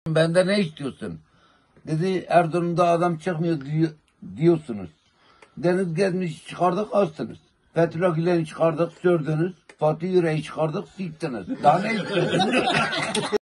Benden ne istiyorsun? Dedi Erzurum'da adam çıkmıyor diyorsunuz. Deniz gezmiş çıkardık astınız. Fethullah Gülen'i çıkardık sürdünüz. Fatih Yüreği çıkardık siktiniz. Daha ne istiyorsunuz?